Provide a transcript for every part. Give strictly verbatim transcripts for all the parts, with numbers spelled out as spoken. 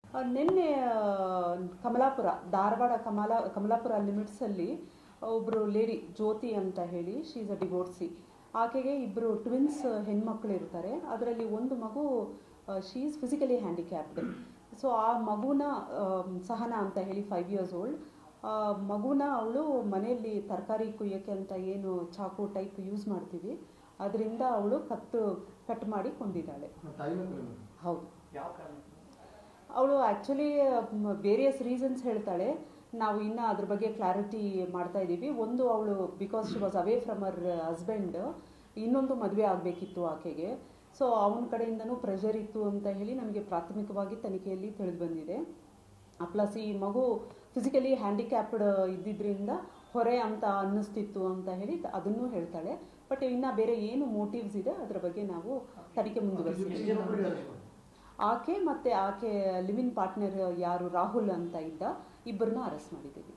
ನಿನ್ನೆ ಕಮಲಾಪುರ ಧಾರವಾಡ ಕಮಲಾ ಕಮಲಾಪುರ ಲಿಮಿಟ್ಸಲ್ಲಿ ಒಬ್ಬರು ಲೇಡಿ ಜ್ಯೋತಿ ಅಂತ ಹೇಳಿ ಶಿ ಈಸ್ ಅ ಡಿವೋರ್ಸಿ. ಆಕೆಗೆ ಇಬ್ಬರು ಟ್ವಿನ್ಸ್ ಹೆಣ್ಮಕ್ಳು ಇರ್ತಾರೆ. ಅದರಲ್ಲಿ ಒಂದು ಮಗು she is physically handicapped. So ಆ ಮಗುನ ಸಹನ ಅಂತ ಹೇಳಿ ಫೈವ್ ಇಯರ್ಸ್ ಓಲ್ಡ್ ಮಗುನ ಅವಳು ಮನೆಯಲ್ಲಿ ತರಕಾರಿ ಕುಯ್ಯೋಕ್ಕೆ ಅಂತ ಏನು ಚಾಕು ಟೈಪ್ ಯೂಸ್ ಮಾಡ್ತೀವಿ ಅದರಿಂದ ಅವಳು ಕತ್ತು ಕಟ್ ಮಾಡಿ ಕೊಂದಿದ್ದಾಳೆ. ಹೌದು, ಅವಳು ಆ್ಯಕ್ಚುಲಿ ವೇರಿಯಸ್ ರೀಸನ್ಸ್ ಹೇಳ್ತಾಳೆ. ನಾವು ಇನ್ನು ಅದ್ರ ಬಗ್ಗೆ ಕ್ಲಾರಿಟಿ ಮಾಡ್ತಾ ಇದ್ದೀವಿ. ಒಂದು, ಅವಳು because she was away from ಅವರ್ ಹಸ್ಬೆಂಡ್, ಇನ್ನೊಂದು ಮದುವೆ ಆಗಬೇಕಿತ್ತು ಆಕೆಗೆ. ಸೊ ಅವನ ಕಡೆಯಿಂದನೂ ಪ್ರೆಷರ್ ಇತ್ತು ಅಂತ ಹೇಳಿ ನಮಗೆ ಪ್ರಾಥಮಿಕವಾಗಿ ತನಿಖೆಯಲ್ಲಿ ತಿಳಿದು ಬಂದಿದೆ. ಪ್ಲಸ್ ಈ ಮಗು ಫಿಸಿಕಲಿ ಹ್ಯಾಂಡಿಕ್ಯಾಪ್ಡ್ ಇದ್ದಿದ್ದರಿಂದ ಹೊರೆ ಅಂತ ಅನ್ನಿಸ್ತಿತ್ತು ಅಂತ ಹೇಳಿ ಅದನ್ನೂ ಹೇಳ್ತಾಳೆ. ಬಟ್ ಇನ್ನು ಬೇರೆ ಏನು ಮೋಟಿವ್ಸ್ ಇದೆ ಅದರ ಬಗ್ಗೆ ನಾವು ತನಿಖೆ ಮುಂದುವರಿಸ್ತೀವಿ. ಆಕೆ ಮತ್ತು ಆಕೆ ಲಿವಿಂಗ್ ಪಾರ್ಟ್ನರ್ ಯಾರು ರಾಹುಲ್ ಅಂತ ಇದ್ದ ಇಬ್ಬರನ್ನ ಅರೆಸ್ಟ್ ಮಾಡಿದ್ದೀವಿ.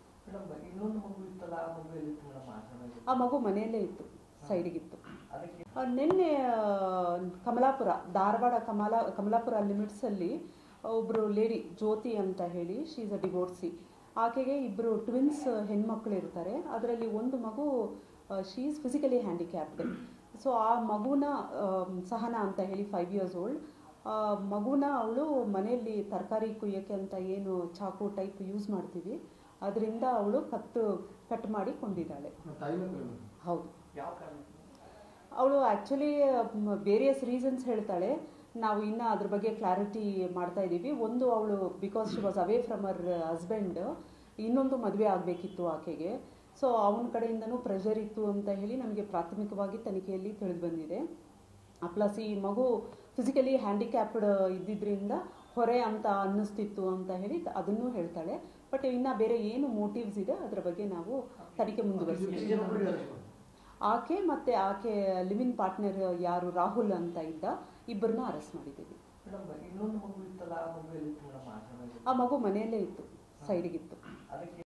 ಆ ಮಗು ಮನೆಯಲ್ಲೇ ಇತ್ತು, ಸೈಡಿಗಿತ್ತು. ನಿನ್ನೆ ಕಮಲಾಪುರ ಧಾರವಾಡ ಕಮಲಾ ಕಮಲಾಪುರ ಲಿಮಿಟ್ಸಲ್ಲಿ ಒಬ್ಬರು ಲೇಡಿ ಜ್ಯೋತಿ ಅಂತ ಹೇಳಿ ಶಿ ಈಸ್ ಅ ಡಿವೋರ್ಸಿ. ಆಕೆಗೆ ಇಬ್ಬರು ಟ್ವಿನ್ಸ್ ಹೆಣ್ಮಕ್ಳು ಇರ್ತಾರೆ. ಅದರಲ್ಲಿ ಒಂದು ಮಗು she is physically handicapped. So ಆ ಮಗುನ ಸಹನ ಅಂತ ಹೇಳಿ ಫೈವ್ ಇಯರ್ಸ್ ಓಲ್ಡ್ ಮಗುನ ಅವಳು ಮನೆಯಲ್ಲಿ ತರಕಾರಿ ಕುಯ್ಯೋಕ್ಕೆ ಅಂತ ಏನು ಚಾಕು ಟೈಪ್ ಯೂಸ್ ಮಾಡ್ತೀವಿ ಅದರಿಂದ ಅವಳು ಕತ್ತು ಕಟ್ ಮಾಡಿ ಕೊಂದಿದ್ದಾಳೆ. ಹೌದು, ಅವಳು ಆ್ಯಕ್ಚುಲಿ ವೇರಿಯಸ್ ರೀಸನ್ಸ್ ಹೇಳ್ತಾಳೆ. ನಾವು ಇನ್ನು ಅದ್ರ ಬಗ್ಗೆ ಕ್ಲಾರಿಟಿ ಮಾಡ್ತಾ ಇದ್ದೀವಿ. ಒಂದು, ಅವಳು because she was away from ಅವರ್ ಹಸ್ಬೆಂಡ್, ಇನ್ನೊಂದು ಮದುವೆ ಆಗಬೇಕಿತ್ತು ಆಕೆಗೆ. ಸೊ ಅವನ ಕಡೆಯಿಂದನೂ ಪ್ರೆಷರ್ ಇತ್ತು ಅಂತ ಹೇಳಿ ನಮಗೆ ಪ್ರಾಥಮಿಕವಾಗಿ ತನಿಖೆಯಲ್ಲಿ ತಿಳಿದು ಬಂದಿದೆ. ಪ್ಲಸ್ ಈ ಮಗು ಫಿಸಿಕಲಿ ಹ್ಯಾಂಡಿಕ್ಯಾಪ್ಡ್ ಇದ್ದಿದ್ದರಿಂದ ಹೊರೆ ಅಂತ ಅನ್ನಿಸ್ತಿತ್ತು ಅಂತ ಹೇಳಿ ಅದನ್ನೂ ಹೇಳ್ತಾಳೆ. ಬಟ್ ಇನ್ನು ಬೇರೆ ಏನು ಮೋಟಿವ್ಸ್ ಇದೆ ಅದರ ಬಗ್ಗೆ ನಾವು ತನಿಖೆ ಮುಂದುವರಿಸ್ತೀವಿ. ಆಕೆ ಮತ್ತು ಆಕೆ ಲಿವಿಂಗ್ ಪಾರ್ಟ್ನರ್ ಯಾರು ರಾಹುಲ್ ಅಂತ ಇದ್ದ ಇಬ್ಬರನ್ನ ಅರೆಸ್ಟ್ ಮಾಡಿದ್ದೀವಿ. ಆ ಮಗು ಮನೆಯಲ್ಲೇ ಇತ್ತು, ಸೈಡಿಗಿತ್ತು.